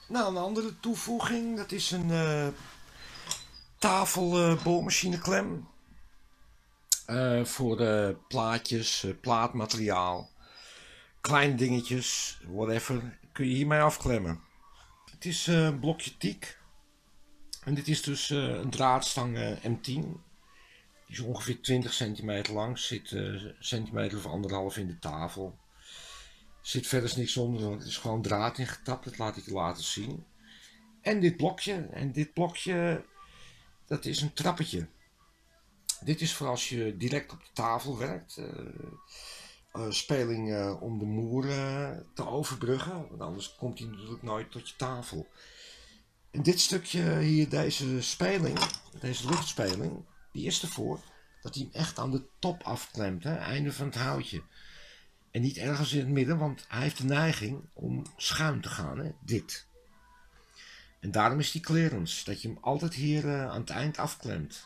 Nou, een andere toevoeging, dat is een tafelboormachineklem voor plaatjes, plaatmateriaal, kleine dingetjes, whatever, kun je hiermee afklemmen. Het is een blokje teak en dit is dus een draadstang M10. Die is ongeveer 20 centimeter lang, zit centimeter of anderhalf in de tafel. Zit verder niks onder, want het is gewoon draad ingetapt, dat laat ik je laten zien. En dit blokje, dat is een trappetje. Dit is voor als je direct op de tafel werkt. Speling om de moer te overbruggen, want anders komt hij natuurlijk nooit tot je tafel. En dit stukje hier, deze speling, deze luchtspeling, die is ervoor dat hij hem echt aan de top afklemt, hè, einde van het houtje. En niet ergens in het midden, want hij heeft de neiging om schuin te gaan, hè, dit. En daarom is die clearance, dat je hem altijd hier aan het eind afklemt.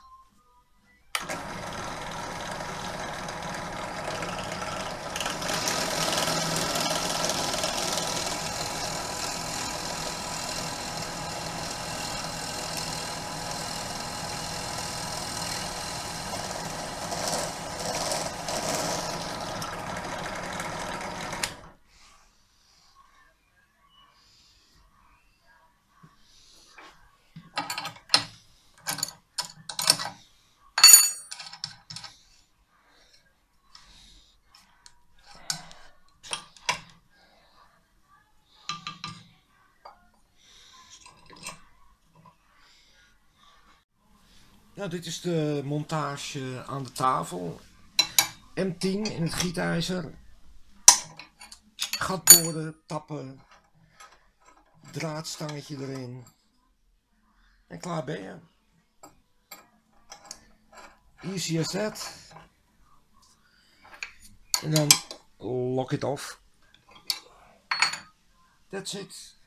Nou, dit is de montage aan de tafel. M10 in het gietijzer. Gat boren, tappen. Draadstangetje erin. En klaar ben je. Easy as that. En dan lock it off. That's it.